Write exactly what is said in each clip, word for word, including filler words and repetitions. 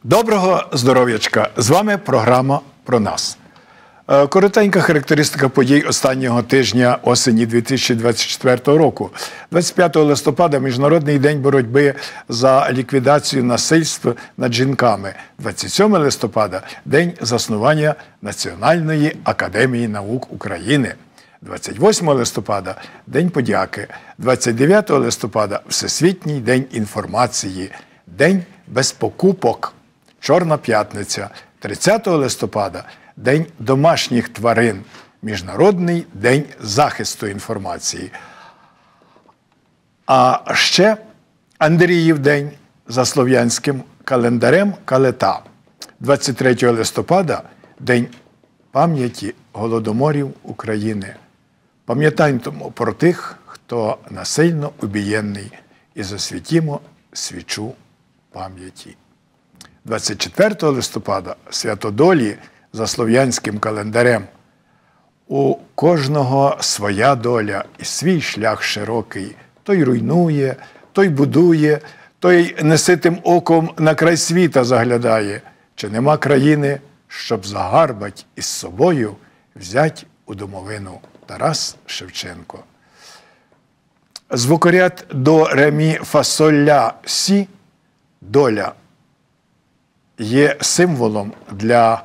Доброго здоров'ячка! З вами програма «Про нас». Коротенька характеристика подій останнього тижня осені дві тисячі двадцять четвертого року. двадцять п'ятого листопада – Міжнародний день боротьби за ліквідацію насильства над жінками. двадцять сьомого листопада – День заснування Національної академії наук України. двадцять восьмого листопада – День подяки. двадцять дев'ятого листопада – Всесвітній день інформації. День без покупок. Чорна п'ятниця. тридцятого листопада – День домашніх тварин. Міжнародний день захисту інформації. А ще Андріїв день за слов'янським календарем калета. двадцять третього листопада – День пам'яті голодоморів України. Пам'ятаймо про тих, хто насильно убієнний, і засвітімо свічу пам'яті. двадцять четвертого листопада – Святодолі за слов'янським календарем. У кожного своя доля і свій шлях широкий. Той руйнує, той будує, той неситим оком на край світа заглядає. Чи нема країни, щоб загарбать із собою взять у домовину? Тарас Шевченко. Звукоряд до ре мі фа соль ля сі, доля, є символом для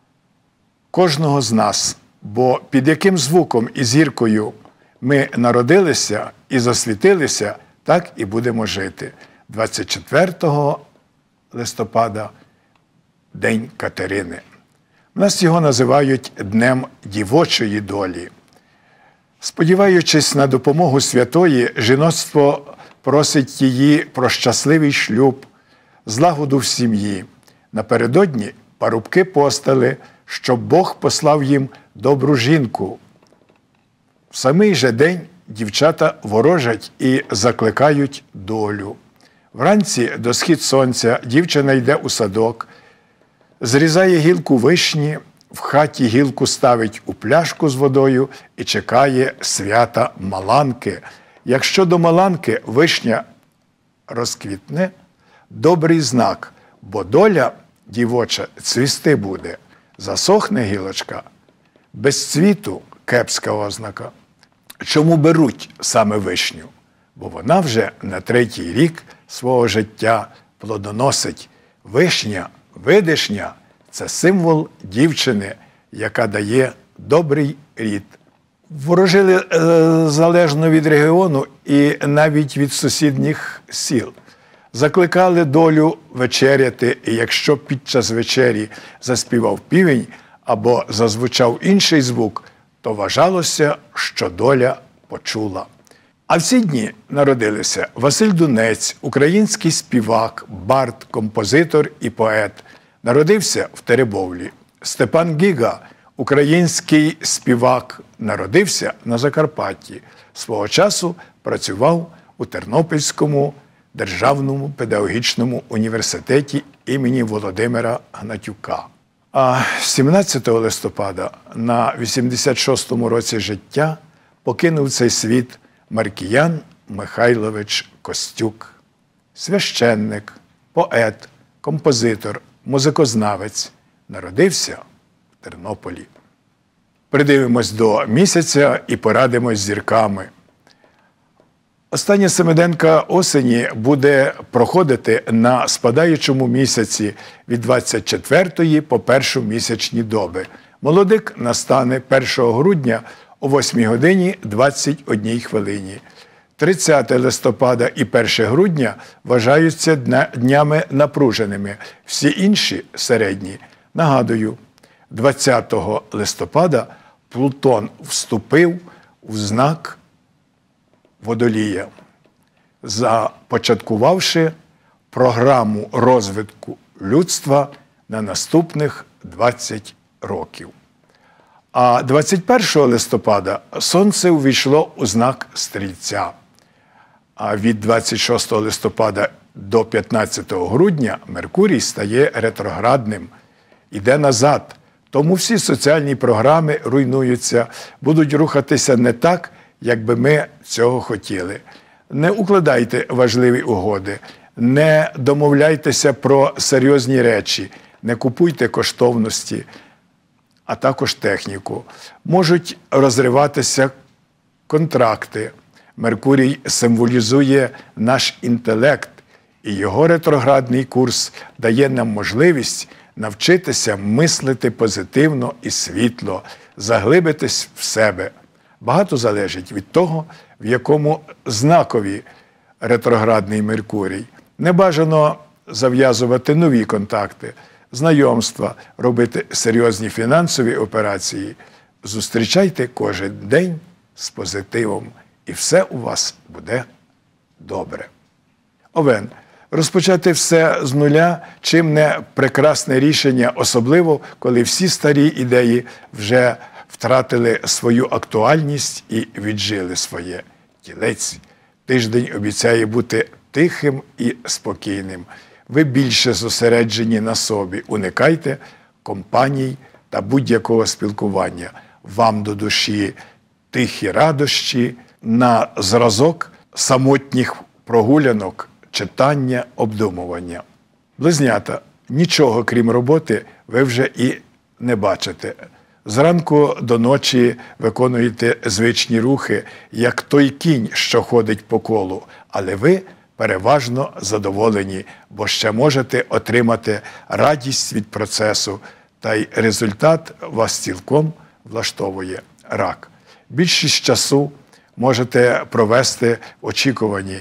кожного з нас, бо під яким звуком і зіркою ми народилися і засвітилися, так і будемо жити. двадцять четвертого листопада – День Катерини. У нас його називають Днем дівочої долі. Сподіваючись на допомогу святої, жіноцтво просить її про щасливий шлюб, злагоду в сім'ї. Напередодні парубки постили, щоб Бог послав їм добру жінку. В самий же день дівчата ворожать і закликають долю. Вранці до схід сонця дівчина йде у садок, зрізає гілку вишні, в хаті гілку ставить у пляшку з водою і чекає свята Маланки. Якщо до Маланки вишня розквітне, добрий знак, бо доля дівоча цвісти буде. Засохне гілочка, без цвіту кепська ознака. Чому беруть саме вишню? Бо вона вже на третій рік свого життя плодоносить. Вишня, видишня – це символ дівчини, яка дає добрий рід. Ворожили е, залежно від регіону і навіть від сусідніх сіл. Закликали долю вечеряти, і якщо під час вечері заспівав півень або зазвучав інший звук, то вважалося, що доля почула. А в ці дні народилися Василь Дунець, український співак, бард, композитор і поет. Народився в Теребовлі. Степан Гіга, український співак, народився на Закарпатті. Свого часу працював у Тернопільському Державному педагогічному університеті імені Володимира Гнатюка. А сімнадцятого листопада на вісімдесят шостому році життя покинув цей світ Маркіян Михайлович Костюк. Священник, поет, композитор, музикознавець. Народився в Тернополі. Придивимось до місяця і порадимось з зірками. Остання семиденка осені буде проходити на спадаючому місяці від двадцять четвертої по першу місячні доби. Молодик настане першого грудня о восьмій годині двадцять одній хвилині. тридцятого листопада і першого грудня вважаються днями напруженими, всі інші – середні. Нагадую, двадцятого листопада Плутон вступив у знак Водолія, започаткувавши програму розвитку людства на наступних двадцять років. А двадцять першого листопада Сонце увійшло у знак Стрільця. А від двадцять шостого листопада до п'ятнадцятого грудня Меркурій стає ретроградним, іде назад. Тому всі соціальні програми руйнуються, будуть рухатися не так, як би ми цього хотіли. Не укладайте важливі угоди, Не домовляйтеся про серйозні речі, не купуйте коштовності, а також техніку. Можуть розриватися контракти. Меркурій символізує наш інтелект, і його ретроградний курс дає нам можливість навчитися мислити позитивно і світло, заглибитись в себе. Багато залежить від того, в якому знакові ретроградний Меркурій. Не бажано зав'язувати нові контакти, знайомства, робити серйозні фінансові операції. Зустрічайте кожен день з позитивом, і все у вас буде добре. Овен. Розпочати все з нуля, чим не прекрасне рішення, особливо, коли всі старі ідеї вже втратили свою актуальність і віджили своє. Тілець. Тиждень обіцяє бути тихим і спокійним. Ви більше зосереджені на собі. Уникайте компаній та будь-якого спілкування. Вам до душі тихі радощі на зразок самотніх прогулянок, читання, обдумування. Близнята. Нічого, крім роботи, ви вже і не бачите. Зранку до ночі виконуєте звичні рухи, як той кінь, що ходить по колу, але ви переважно задоволені, бо ще можете отримати радість від процесу, та й результат вас цілком влаштовує. Рак. Більшість часу можете провести в очікуванні,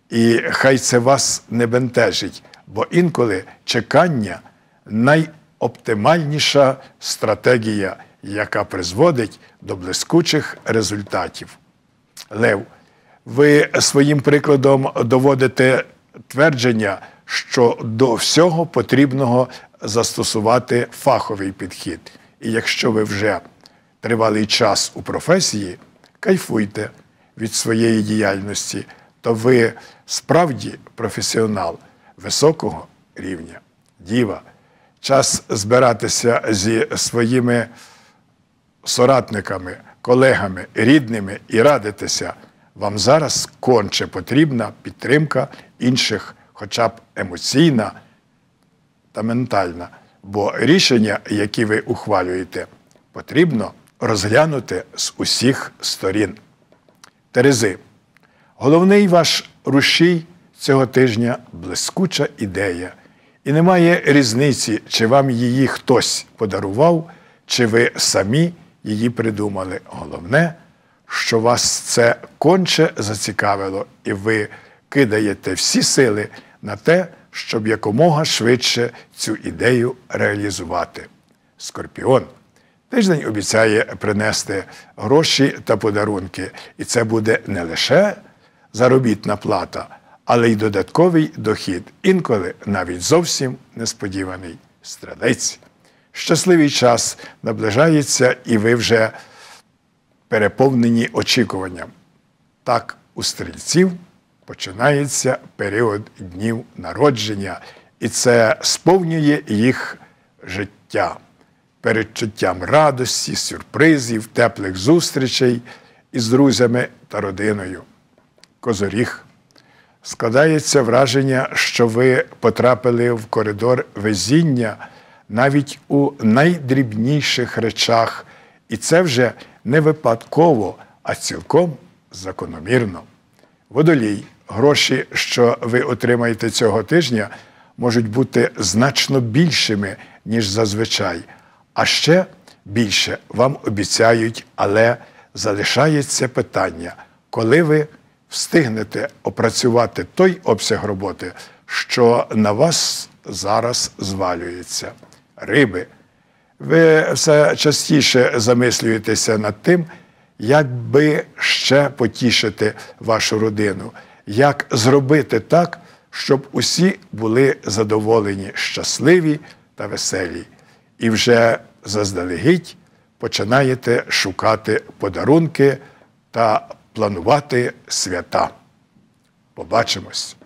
і хай це вас не бентежить, бо інколи чекання – найоптимальніша стратегія, яка призводить до блискучих результатів. Лев. Ви своїм прикладом доводите твердження, що до всього потрібно застосувати фаховий підхід. І якщо ви вже тривалий час у професії, кайфуйте від своєї діяльності, то ви справді професіонал високого рівня. Діва. Час збиратися зі своїми соратниками, колегами, рідними і радитися. Вам зараз конче потрібна підтримка інших, хоча б емоційна та ментальна, бо рішення, які ви ухвалюєте, потрібно розглянути з усіх сторін. Терези. Головний ваш рушій цього тижня – блискуча ідея. І немає різниці, чи вам її хтось подарував, чи ви самі її придумали. Головне, що вас це конче зацікавило, і ви кидаєте всі сили на те, щоб якомога швидше цю ідею реалізувати. Скорпіон. Тиждень обіцяє принести гроші та подарунки, і це буде не лише заробітна плата, але й додатковий дохід, інколи навіть зовсім несподіваний. Стрілець. Щасливий час наближається, і ви вже переповнені очікуванням. Так, у стрільців починається період днів народження, і це сповнює їх життя передчуттям радості, сюрпризів, теплих зустрічей із друзями та родиною. Козоріг. Складається враження, що ви потрапили в коридор везіння навіть у найдрібніших речах, і це вже не випадково, а цілком закономірно. Водолій. Гроші, що ви отримаєте цього тижня, можуть бути значно більшими, ніж зазвичай. А ще більше вам обіцяють, але залишається питання, коли ви встигнете опрацювати той обсяг роботи, що на вас зараз звалюється. Риби. Ви все частіше замислюєтеся над тим, як би ще потішити вашу родину, як зробити так, щоб усі були задоволені, щасливі та веселі. І вже заздалегідь починаєте шукати подарунки та планувати свята. Побачимось!